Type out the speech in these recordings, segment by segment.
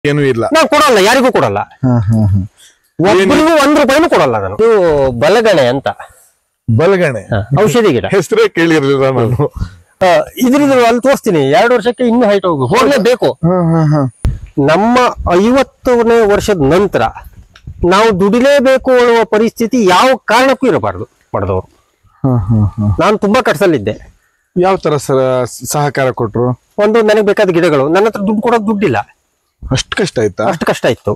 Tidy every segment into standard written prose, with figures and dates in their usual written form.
ಏನು ಇಲ್ಲ, ನಾನು ಕೊಡಲ್ಲ, ಯಾರಿಗೂ ಕೊಡಲ್ಲ, ಒಬ್ಬರಿಗೂ 1 ರೂಪಾಯಿನೂ ಕೊಡಲ್ಲ ನಾನು. ಇದು ಬಲಗಣೆ ಅಂತ, ಬಲಗಣೆ ಔಷಧಿ ಗಿಡ, ಹೆಸರೇ ಕೇಳಿರ್ಲಿಲ್ಲ ನಾನು. ಇದ್ರದ್ದು ಅಲ್ಲಿ ತೋರಿಸ್ತೀನಿ. 2 ವರ್ಷಕ್ಕೆ ಇನ್ನೂ ಹೈಟ್ ಹೋಗ್ಲೇಬೇಕು. ನಮ್ಮ 50ನೇ ವರ್ಷದ ನಂತರ ನಾವು ದುಡಿಲೇಬೇಕು ಅನ್ನುವ ಪರಿಸ್ಥಿತಿ ಯಾವ ಕಾರಣಕ್ಕೂ ಇರಬಾರ್ದು ಮಾಡಿದವರು. ನಾನು ತುಂಬಾ ಕಷ್ಟದಲ್ಲಿದ್ದೆ. ಯಾವ ತರ ಸಹಕಾರ ಕೊಟ್ರು? ಒಂದು ನನಗೆ ಬೇಕಾದ ಗಿಡಗಳು, ನನ್ನ ಹತ್ರ ದುಡ್ಡು ಕೊಡೋದು ದುಡ್ಡಿಲ್ಲ, ಅಷ್ಟು ಕಷ್ಟ ಆಯ್ತಾ? ಅಷ್ಟು ಕಷ್ಟ ಇತ್ತು.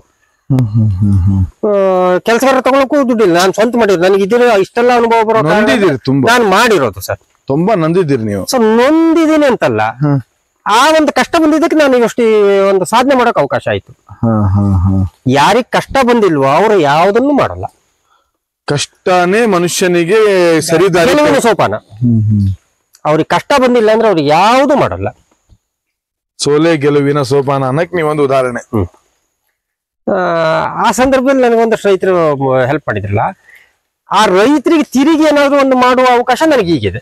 ಕೆಲಸಗಾರ ತಗೊಳಕ್ಕೂ ದುಡ್ಡಿಲ್ಲ, ನಾನು ಸ್ವಂತ ಮಾಡಿದ್ರು. ನನಗೆ ಇದ್ರ ಇಷ್ಟೆಲ್ಲ ಅನುಭವ ಬರೋ ತುಂಬಾ ನಾನು ಮಾಡಿರೋದು ಸರ್. ತುಂಬಾ ನೊಂದಿದ್ದೀರಿ ನೀವು. ಸೊ ನೊಂದಿದ್ದೀನಿ ಅಂತಲ್ಲ, ಆ ಒಂದು ಕಷ್ಟ ಬಂದಿದ್ದಕ್ಕೆ ನಾನು ಇವಷ್ಟು ಒಂದು ಸಾಧನೆ ಮಾಡೋಕೆ ಅವಕಾಶ ಆಯ್ತು. ಯಾರಿಗ್ ಕಷ್ಟ ಬಂದಿಲ್ವೋ ಅವರು ಯಾವುದನ್ನು ಮಾಡಲ್ಲ. ಕಷ್ಟನೇ ಮನುಷ್ಯನಿಗೆ ಸರಿದಾರಿ ಸೋಪಾನ. ಅವ್ರಿಗೆ ಕಷ್ಟ ಬಂದಿಲ್ಲ ಅಂದ್ರೆ ಅವ್ರಿಗೆ ಯಾವುದು ಮಾಡಲ್ಲ. ಸೋಲೆ ಗೆಲುವಿನ ಸೋಪಾನ ಅನ್ನಕ್ ನೀವೊಂದು ಉದಾಹರಣೆ. ಆ ಸಂದರ್ಭದಲ್ಲಿ ನನಗೊಂದಷ್ಟು ರೈತರು ಹೆಲ್ಪ್ ಮಾಡಿದ್ರಲ್ಲ, ಆ ರೈತರಿಗೆ ತಿರುಗಿ ಏನಾದ್ರು ಒಂದು ಮಾಡುವ ಅವಕಾಶ ನನಗೆ ಈಗಿದೆ.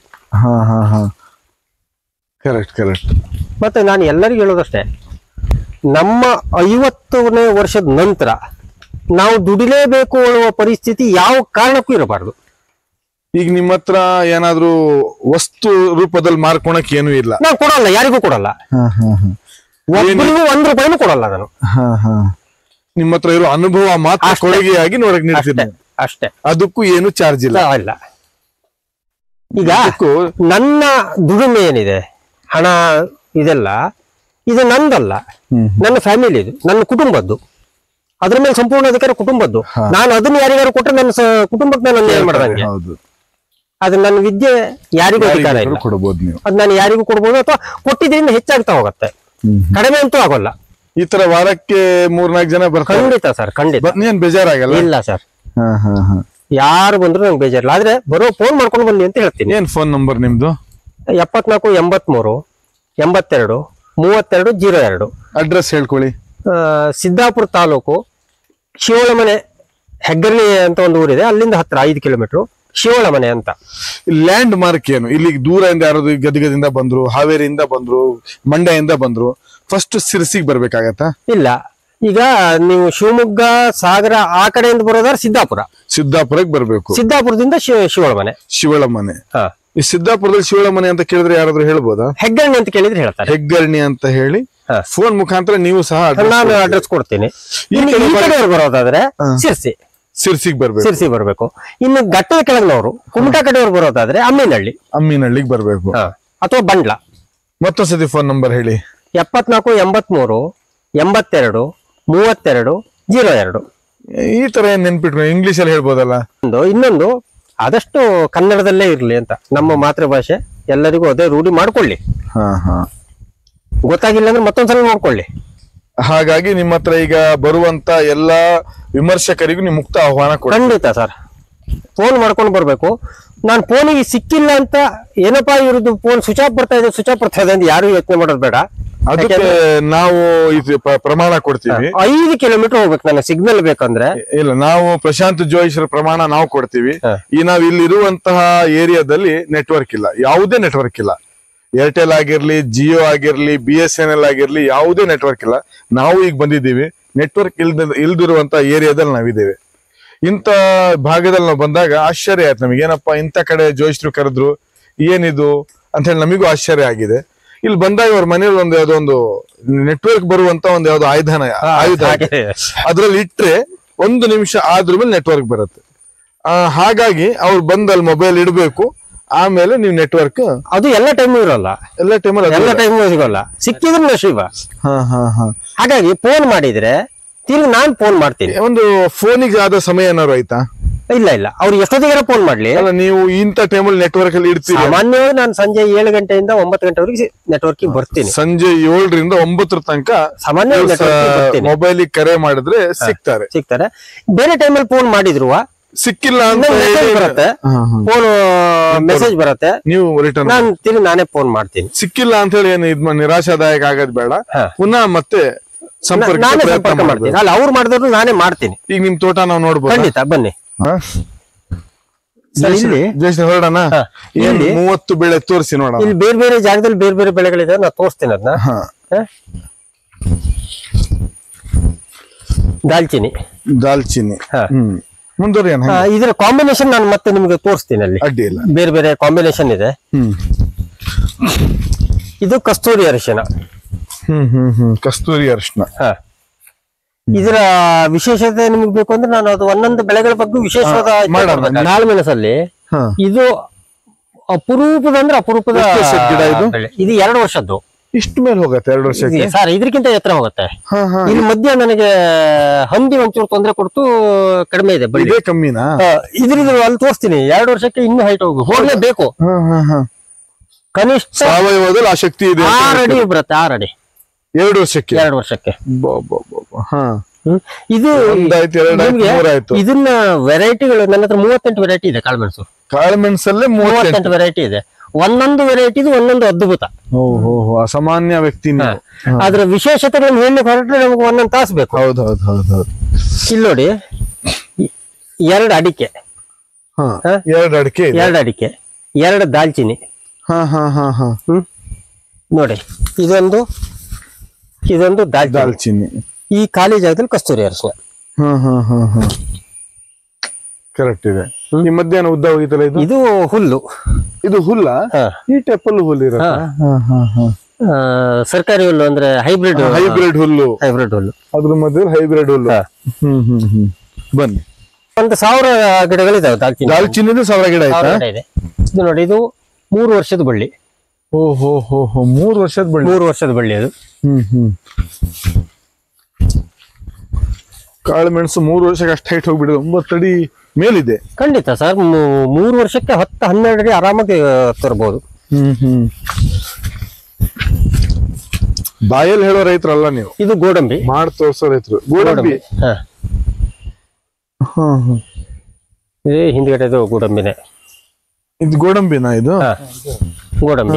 ಕರೆಕ್ಟ್. ಮತ್ತೆ ನಾನು ಎಲ್ಲರಿಗೂ ಹೇಳೋದಷ್ಟೇ, ನಮ್ಮ 50ನೇ ವರ್ಷದ ನಂತರ ನಾವು ದುಡಿಲೇಬೇಕು ಅನ್ನುವ ಪರಿಸ್ಥಿತಿ ಯಾವ ಕಾರಣಕ್ಕೂ ಇರಬಾರ್ದು. ಈಗ ನಿಮ್ಮ ಹತ್ರ ಏನಾದ್ರು ವಸ್ತು ರೂಪದಲ್ಲಿ ಮಾರ್ಕೊಳಕ್ ಏನು ಇಲ್ಲ? ನಾನು ಕೊಡಲ್ಲ, ಯಾರಿಗೂ ಕೊಡಲ್ಲ, ಒಬ್ಬರಿಗೂ 1 ರೂಪಾಯಿನೂ ಕೊಡಲ್ಲ ನಾನು. ನಿಮ್ಮ ಹತ್ರ ಇರೋ ಅನುಭವ ಮಾತ್ರ ಕೊಡುಗೆಯಾಗಿ ನೋಡಕ್ ನಿಲ್ತೀನಿ ಅಷ್ಟೇ. ಅದಕ್ಕೂ ಏನು ಚಾರ್ಜ್ ಇಲ್ಲ. ಈಗ ನನ್ನ ದುಡಿಮೆ ಏನಿದೆ, ಹಣ ಇದೆಲ್ಲ, ಇದು ನಂದಲ್ಲ, ನನ್ನ ಫ್ಯಾಮಿಲಿ, ಇದು ನನ್ನ ಕುಟುಂಬದ್ದು. ಅದ್ರ ಮೇಲೆ ಸಂಪೂರ್ಣ ಅಧಿಕಾರ ಕುಟುಂಬದ್ದು. ನಾನು ಅದನ್ನ ಯಾರಿಗಾರು ಕೊಟ್ಟರೆ ನನ್ನ ಕುಟುಂಬಕ್ಕೆ ನಾನು ಅನ್ಯಾಯ ಮಾಡ್ದಂಗೆ. ಅದು ನನ್ನ ವಿದ್ಯೆ ಯಾರಿಗೂ ಅಧಿಕಾರ ಇಲ್ಲ, ಕೊಡಬಹುದು ನೀವು. ಅದು ನಾನು ಯಾರಿಗೂ ಕೊಡ್ಬೋದು, ಅಥವಾ ಕೊಟ್ಟಿದ್ರಿಂದ ಹೆಚ್ಚಾಗ್ತಾ ಹೋಗುತ್ತೆ, ಕಡಿಮೆ ಅಂತೂ ಆಗೋಲ್ಲ. ಈ ತರ ವಾರಕ್ಕೆ 3-4 ಜನ ಬರ್ತಾರೆ? ಖಂಡಿತ ಸರ್, ಖಂಡಿತ. ಏನ್ ಬೇಜಾರಾಗಲ್ಲ? ಇಲ್ಲ ಸರ್, ಯಾರು ಬಂದ್ರು ನಂಗೆ ಬೇಜಾರಿಲ್ಲ. ಆದ್ರೆ ಬರೋ ಫೋನ್ ಮಾಡ್ಕೊಂಡು ಬನ್ನಿ ಅಂತ ಹೇಳ್ತೀನಿ. ಏನ್ ಫೋನ್ ನಂಬರ್ ನಿಮ್ದು? 74 83 82 32 02. ಅಡ್ರೆಸ್ ಹೇಳ್ಕೊಳ್ಳಿ. ಸಿದ್ದಾಪುರ ತಾಲೂಕು, ಶಿವಳಮನೆ, ಹೆಗ್ಗರ್ನಿ ಅಂತ ಒಂದು ಊರಿದೆ, ಅಲ್ಲಿಂದ ಹತ್ರ 5 ಕಿಲೋಮೀಟರ್, ಶಿವಳಮನೆ ಅಂತ. ಲ್ಯಾಂಡ್ ಮಾರ್ಕ್ ಏನು? ಇಲ್ಲಿ ದೂರದಿಂದ ಯಾರು ಗದಗದಿಂದ ಬಂದ್ರು, ಹಾವೇರಿಯಿಂದ ಬಂದ್ರು, ಮಂಡ್ಯದಿಂದ ಬಂದ್ರು, ಫಸ್ಟ್ ಸಿರ್ಸಿಗೆ ಬರ್ಬೇಕಾಗತ್ತಾ? ಇಲ್ಲ, ಈಗ ನೀವು ಶಿವಮೊಗ್ಗ, ಸಾಗರ ಆ ಕಡೆಯಿಂದ ಬರೋದಾದ್ರೆ ಸಿದ್ದಾಪುರಕ್ಕೆ ಬರ್ಬೇಕು. ಸಿದ್ದಾಪುರದಿಂದ ಶಿವಳಮನೆ. ಈ ಸಿದ್ದಾಪುರದಲ್ಲಿ ಶಿವಳಮನೆ ಅಂತ ಕೇಳಿದ್ರೆ ಯಾರಾದ್ರೂ ಹೇಳ್ಬೋದಾ? ಹೆಗ್ಗರ್ಣಿ ಅಂತ ಕೇಳಿದ್ರೆ ಹೇಳ್ತಾರೆ. ಹೆಗ್ಗರ್ಣಿ ಅಂತ ಹೇಳಿ ಫೋನ್ ಮುಖಾಂತರ ನೀವು ಸಹ ನಾನು ಅಡ್ರೆಸ್ ಕೊಡ್ತೀನಿ. ಬರೋದಾದ್ರೆ ಸಿರ್ಸಿಗೆ ಬರ್ಬೇಕು. ಇನ್ನು ಘಟ್ಟದ ಕೆಳಗಿನವರು, ಕುಮಟಾ ಕಡೆಯವರು ಬರೋದಾದ್ರೆ ಅಮ್ಮಿನಹಳ್ಳಿಗೆ ಬರ್ಬೇಕು, ಅಥವಾ ಬಂಡ್ಲ. ಮತ್ತೊಂದ್ಸತಿ ಫೋನ್ ನಂಬರ್ ಹೇಳಿ. 74 83 82 32 02. ಈ ತರ ಏನ್ ನೆನ್ಪಿಟ್ರು? ಇಂಗ್ಲಿಷ್ ಅಲ್ಲಿ ಹೇಳ್ಬೋದಲ್ಲ? ಇನ್ನೊಂದು, ಆದಷ್ಟು ಕನ್ನಡದಲ್ಲೇ ಇರ್ಲಿ ಅಂತ, ನಮ್ಮ ಮಾತೃಭಾಷೆ ಎಲ್ಲರಿಗೂ ಅದೇ ರೂಢಿ ಮಾಡ್ಕೊಳ್ಳಿ. ಗೊತ್ತಾಗಿಲ್ಲ ಅಂದ್ರೆ ಮತ್ತೊಂದ್ಸಲ ನೋಡ್ಕೊಳ್ಳಿ. ಹಾಗಾಗಿ ನಿಮ್ಮ ಹತ್ರ ಈಗ ಬರುವಂತ ಎಲ್ಲಾ ವಿಮರ್ಶಕರಿಗೂ ನೀವು ಮುಕ್ತ ಆಹ್ವಾನ ಕೊಡಿ. ಖಂಡಿತ ಸರ್, ಫೋನ್ ಮಾಡ್ಕೊಂಡು ಬರ್ಬೇಕು. ನಾನು ಫೋನಿಗೆ ಸಿಕ್ಕಿಲ್ಲ ಅಂತ ಏನಪ್ಪಾ ಇವ್ರದ್ದು ಫೋನ್ ಸ್ವಿಚ್ ಆಫ್ ಬರ್ತಾ ಇದೆ ಅಂತ ಯಾರು ಯೋಚನೆ ಮಾಡೋದು ಬೇಡ. ಅದಕ್ಕೆ ನಾವು ಪ್ರಮಾಣ ಕೊಡ್ತೀವಿ. 5 ಕಿಲೋಮೀಟರ್ ಹೋಗ್ಬೇಕು ನನಗೆ ಸಿಗ್ನಲ್ ಬೇಕಂದ್ರೆ. ಇಲ್ಲ, ನಾವು ಪ್ರಶಾಂತ್ ಜೋಯಿಶ್ರ ಪ್ರಮಾಣ ನಾವು ಕೊಡ್ತೀವಿ. ಈ ನಾವ್ ಇಲ್ಲಿ ಇರುವಂತಹ ಏರಿಯಾದಲ್ಲಿ ನೆಟ್ವರ್ಕ್ ಇಲ್ಲ, ಯಾವುದೇ ನೆಟ್ವರ್ಕ್ ಇಲ್ಲ. ಏರ್ಟೆಲ್ ಆಗಿರ್ಲಿ, ಜಿಯೋ ಆಗಿರ್ಲಿ, BSNL ಆಗಿರ್ಲಿ, ಯಾವುದೇ ನೆಟ್ವರ್ಕ್ ಇಲ್ಲ. ನಾವು ಈಗ ಬಂದಿದ್ದೀವಿ ನೆಟ್ವರ್ಕ್ ಇಲ್ದಿರುವಂತ ಏರಿಯಾದಲ್ಲಿ ನಾವಿದ್ದೇವೆ. ಇಂಥ ಭಾಗದಲ್ಲಿ ನಾವು ಬಂದಾಗ ಆಶ್ಚರ್ಯ ಆಯ್ತು ನಮಗೆ. ಏನಪ್ಪಾ ಇಂಥ ಕಡೆ ಜೋಯಿಶ್ರು ಕರೆದ್ರು, ಏನಿದು ಅಂತ ಹೇಳಿ ನಮಗೂ ಆಶ್ಚರ್ಯ ಆಗಿದೆ. ಇಲ್ಲಿ ಬಂದಾಗ ಅವ್ರ ಮನೇಲಿ ಯಾವ್ದೋ ಒಂದು ನೆಟ್ವರ್ಕ್ ಬರುವಂತ ಒಂದು ಯಾವ್ದೋ ಆಯುಧ ಅದ್ರಲ್ಲಿ ಇಟ್ರೆ 1 ನಿಮಿಷ ಆದ್ರ ಮೇಲೆ ನೆಟ್ವರ್ಕ್ ಬರುತ್ತೆ. ಹಾಗಾಗಿ ಅವ್ರು ಬಂದಲ್ಲಿ ಮೊಬೈಲ್ ಇಡ್ಬೇಕು, ಆಮೇಲೆ ನೀವು ನೆಟ್ವರ್ಕ್. ಅದು ಎಲ್ಲ ಟೈಮ್ ಇರೋಲ್ಲ, ಎಲ್ಲ ಟೈಮ್ ಸಿಗೋಲ್ಲ, ಸಿಕ್ಕಿದ್ರೆ ನಶೀಬ. ಹಾಗಾಗಿ ಫೋನ್ ಮಾಡಿದ್ರೆ ತಿರ್ಗಿ ನಾನ್ ಫೋನ್ ಮಾಡ್ತೀನಿ. ಒಂದು ಫೋನಿಗೆ ಆದ ಸಮಯ ಏನಾದ್ರು ಆಯ್ತಾ? ಇಲ್ಲ, ಅವ್ರು ಎಷ್ಟೊತ್ತಿಗೆ ಫೋನ್ ಮಾಡ್ಲಿ. ಅಲ್ಲ, ನೀವು ಇಂಥ ಟೈಮಲ್ಲಿ ನೆಟ್ವರ್ಕ್ ಅಲ್ಲಿ ಇಡ್ತೀರಿ. ಸಾಮಾನ್ಯವಾಗಿ ನಾನು ಸಂಜೆ 7 ಗಂಟೆಯಿಂದ 9 ಗಂಟೆವರೆಗೆ ನೆಟ್ವರ್ಕ್ ಬರ್ತೀನಿ. ಸಂಜೆ 7 ರಿಂದ 9 ತನಕ ಸಾಮಾನ್ಯ ಮೊಬೈಲ್ ಕರೆ ಮಾಡಿದ್ರೆ ಸಿಗ್ತಾರೆ. ಬೇರೆ ಟೈಮಲ್ಲಿ ಫೋನ್ ಮಾಡಿದ್ರು ಸಿಕ್ಕಿಲ್ಲ ಅಂತ ಬರುತ್ತೆ, ಫೋನ್ ಮೆಸೇಜ್ ಬರುತ್ತೆ, ನೀವು ರಿಟರ್ನ್ ನಾನೇ ಫೋನ್ ಮಾಡ್ತೀನಿ. ಸಿಕ್ಕಿಲ್ಲ ಅಂತ ಹೇಳಿ ಏನು ನಿರಾಶಾದಾಯಕ ಆಗೋದ್ ಬೇಡ. ಪುನಃ ಮತ್ತೆ ಸಂಪರ್ಕ ಮಾಡ್ತೀನಿ. ಅಲ್ಲ, ಅವ್ರು ಮಾಡಿದ್ರು ನಾನೇ ಮಾಡ್ತೀನಿ. ಈಗ ನಿಮ್ ತೋಟ ನಾವು ನೋಡ್ಬೋದು. ಖಂಡಿತ ಬನ್ನಿ. ಹೊರಡೋಣ. 30 ಬೆಳೆ ತೋರಿಸಿ ನೋಡೋಣ. ಇಲ್ಲಿ ಬೇರೆ ಬೇರೆ ಜಾಗದಲ್ಲಿ ಬೇರೆ ಬೇರೆ ಬೆಳೆಗಳಿದೆ, ನಾನು ತೋರಿಸ್ತೀನಿ ಅದನ್ನ. ದಾಲ್ಚಿನಿ. ದಾಲ್ಚಿನಿ. ಹಾ. ಮುಂದುವರಿಯೋಣ. ಇದರ ಕಾಂಬಿನೇಷನ್ ನಾನು ಮತ್ತೆ ನಿಮ್ಗೆ ತೋರಿಸ್ತೀನಿ. ಅಲ್ಲಿ ಅಡ್ಡಿ ಇಲ್ಲ, ಬೇರೆ ಬೇರೆ ಕಾಂಬಿನೇಷನ್ ಇದೆ. ಇದು ಕಸ್ತೂರಿ ಅರಿಶಿನ. ಕಸ್ತೂರಿ ಅರಿಶಿನ. ಇದರ ವಿಶೇಷತೆ ನಿಮ್ಗೆ ಬೇಕು ಅಂದ್ರೆ ನಾನು ಅದು ಒಂದೊಂದು ಬೆಳೆಗಳ ಬಗ್ಗೆ ವಿಶೇಷವಾದ ಕಾಳುಮೆಣಸಲ್ಲಿ ಇದು ಅಪರೂಪದ ಅಂದ್ರೆ ಅಪರೂಪದ ಗಿಡ. ಇದು ಬೆಳೆ. ಇದು 2 ವರ್ಷದ್ದು. ಇಷ್ಟು ಮೇಲೆ ಹೋಗುತ್ತೆ 2 ವರ್ಷಕ್ಕೆ ಸರ್, ಇದಕ್ಕಿಂತ ಎತ್ತರ ಹೋಗುತ್ತೆ. ಇಲ್ಲಿ ಮಧ್ಯ ನನಗೆ ಹಂದಿ ಒಂಚೂರು ತೊಂದರೆ ಕೊಡ್ತು, ಕಡಿಮೆ ಇದೆ ಬಳ್ಳಿ. ಕಮ್ಮಿನಾ? ಇದ್ರದ್ದು ಅಲ್ಲಿ ತೋರಿಸ್ತೀನಿ. 2 ವರ್ಷಕ್ಕೆ ಇನ್ನೂ ಹೈಟ್ ಹೋಗ್ಲೇಬೇಕು. ಕನಿಷ್ಠ ಸಾವಯವದಲ್ಲಿ ಆ ಶಕ್ತಿ ಇದೆ. 6 ಅಡಿ ಬರುತ್ತೆ. 6 ಅಡಿ 2 ವರ್ಷಕ್ಕೆ. 2 ವರ್ಷಕ್ಕೆ. ಇದು ಇದನ್ನ ವೆರೈಟಿಗಳು ನನ್ನ ಹತ್ರ 38 ವೆರೈಟಿ ಇದೆ. ಕಾಳುಮೆಣಸು. ಕಾಳುಮೆಣಸಲ್ಲೇ 38 ವೆರೈಟಿ ಇದೆ. ಒಂದೊಂದು ವೆರೈಟಿದು ಒಂದೊಂದು ಅದ್ಭುತ. ಅಸಾಮಾನ್ಯ ವ್ಯಕ್ತಿ. ಅದ್ರ ವಿಶೇಷತೆಗಳನ್ನು ಹೇಳಲಿಕ್ಕೆ ಹೊರಟ್ರೆ ನಮಗೆ 1 ತಾಸು ಬೇಕು. ಹೌದು. ಇಲ್ಲಿ ನೋಡಿ, 2 ಅಡಿಕೆ. 2 ಅಡಿಕೆ. 2 ಅಡಿಕೆ, 2 ದಾಲ್ಚಿನಿ. ನೋಡಿ, ಇದೊಂದು ದಾಲ್ಚಿನಿ. ಈ ಖಾಲಿ ಜಾಗದಲ್ಲಿ ಕಸ್ತೂರಿ ಅರಿಶಿನ. ಕರೆಕ್ಟ್ ಇದೆ. ಈ ಮಧ್ಯಾಹ್ನ ಉದ್ದ ಹೋಗಿತ್ತಲ್ಲ ಇದು? ಇದು ಹುಲ್ಲು. ಇದು ಹುಲ್ಲ? ಈ ಟೆಪ್ಪಲ್ ಹುಲ್ಲು ಇರುತ್ತೆ. ಸರ್ಕಾರಿ ಹುಲ್ಲು ಅಂದ್ರೆ ಹೈಬ್ರಿಡ್ ಹುಲ್ಲು. ಅದ್ರ ಮಧ್ಯೆ ಹೈಬ್ರಿಡ್ ಹುಲ್ಲು. ಬನ್ನಿ. 1000 ಗಿಡಗಳಿದಾವೆ ದಾಲ್ಚಿನಿ. ದಾಲ್ಚಿನಿದು 1000 ಗಿಡ ಇದೆ. ಇದು ನೋಡಿ, ಇದು 3 ವರ್ಷದ ಬಳ್ಳಿ. 3 ವರ್ಷದ ಬಳ್ಳಿ. 3 ವರ್ಷದ ಬಳ್ಳಿ ಅದು. ಕಾಳುಮೆಣಸು 3 ವರ್ಷಕ್ಕೆ ಅಷ್ಟು ಹೈಟ್ ಹೋಗ್ಬಿಡಿದೆ. 9 ಅಡಿ ಮೇಲಿದೆ. ಖಂಡಿತ ಸರ್. 3 ವರ್ಷಕ್ಕೆ 10-12 ಅಡಿ ಆರಾಮಾಗಿ ತರಬಹುದು. ಬಾಯಲ್ಲಿ ಹೇಳೋ ರೈತರಲ್ಲ ನೀವು. ಇದು ಗೋಡಂಬಿ. ಮಾಡಿ ತೋರ್ಸೋ ರೈತರು. ಗೋಡಂಬಿ. ಹಿಂದ್ಗಡೆದು ಗೋಡಂಬಿನೇ. ಇದು ಗೋಡಂಬಿನಾ? ಇದು ಗೋಡಂಬಿ.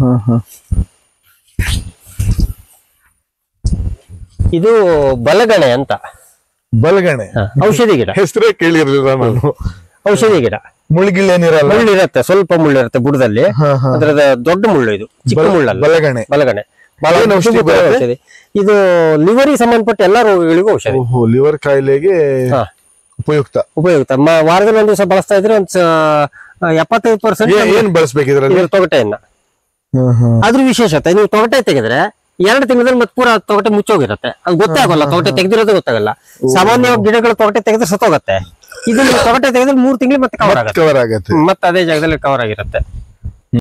ಇದು ಬಲಗಣೆ ಅಂತ. ಬಲಗಣೆ ಔಷಧಿ ಗಿಡ. ಹೆಸರೇ ಕೇಳಿರ್ಲಿಲ್ಲ ನಾನು. ಔಷಧಿ ಗಿಡ. ಮುಳ್ಳಿಗಿಳ್ಳೇನಿರಲ್ಲ? ಮುಳ್ಳಿರತ್ತೆ, ಸ್ವಲ್ಪ ಮುಳ್ಳಿರುತ್ತೆ ಬುಡದಲ್ಲಿ. ಅದ್ರದ ದೊಡ್ಡ ಮುಳ್ಳು. ಇದು ಚಿಕ್ಕ ಮುಳ್ಳಲ್ಲ. ಬಲಗಣೆ. ಔಷಧಿ. ಇದು ಲಿವರಿಗೆ ಸಂಬಂಧಪಟ್ಟ ಎಲ್ಲಾ ರೋಗಗಳಿಗೂ ಔಷಧಿ. ಲಿವರ್ ಕಾಯಿಲೆಗೆ ಉಪಯುಕ್ತ. ವಾರದಲ್ಲಿ 1 ದಿವಸ ಬಳಸ್ತಾ ಇದ್ರೆ 75% ಏನ್ ಬಳಸ್ಬೇಕಿದ್ರೆ ತೊಗಟೆಯನ್ನ. ಅದ್ರ ವಿಶೇಷತೆ, ನೀವು ತೊಗಟೆ ತೆಗೆದ್ರೆ 2 ತಿಂಗಳಲ್ಲಿ ಮತ್ತೆ ಪೂರ ತೊಗಟೆ ಮುಚ್ಚೋಗಿರುತ್ತೆ. ಅದು ಗೊತ್ತೇ ಆಗೋಲ್ಲ. ತೊಗಟೆ ತೆಗೆದಿರೋದು ಗೊತ್ತಾಗಲ್ಲ. ಸಾಮಾನ್ಯವಾಗಿ ಗಿಡಗಳು ತೊಗಟೆ ತೆಗೆದ್ರೆ ಸತ್ತೋಗತ್ತೆ. ಇದು ತೊಗಟೆ ತೆಗೆದ್ರೆ 3 ತಿಂಗಳು ಮತ್ತೆ ಕವರ್ ಆಗುತ್ತೆ. ಮತ್ತೆ ಅದೇ ಜಾಗದಲ್ಲಿ ಕವರ್ ಆಗಿರುತ್ತೆ.